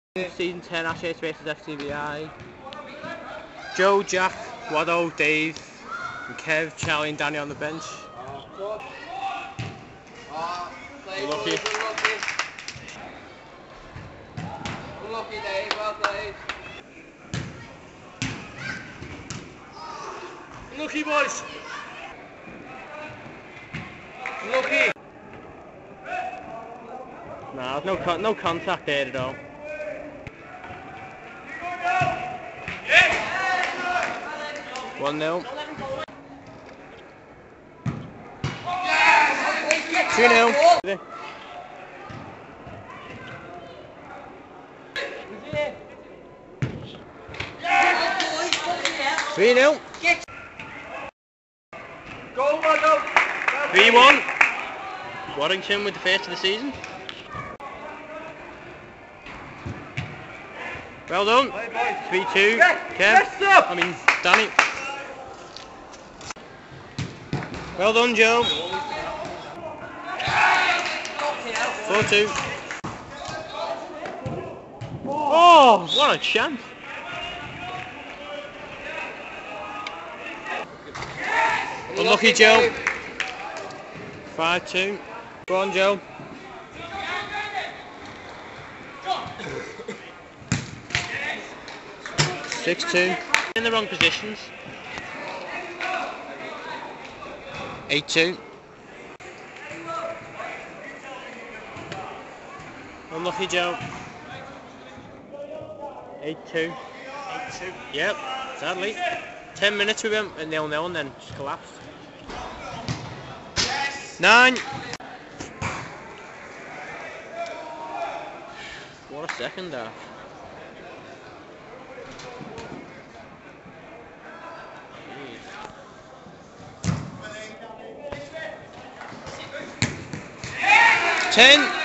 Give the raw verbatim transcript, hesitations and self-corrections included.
Season ten Ashurst versus F C V I. Joe, Jack, Waddo, Dave, and Kev, Charlie and Danny on the bench. Oh, oh, Unlucky. Unlucky. Unlucky, Dave. Well played. Unlucky, boys. Unlucky. Nah, no con no contact there at all. One nil. Two nil. Three nil. Go, Waddo. Three one. Waddington with the first of the season. Well done. Three two. Kev. I mean Danny. Well done, Joe. Four two. Oh, what a chance! Unlucky, Joe. Five two. Go on, Joe. Six two. In the wrong positions. Eight two. Unlucky, Joe. Eight two. Eight two. Yep. Sadly. Ten minutes with him at nil nil and then just collapsed. Nine. What a second half. Ten.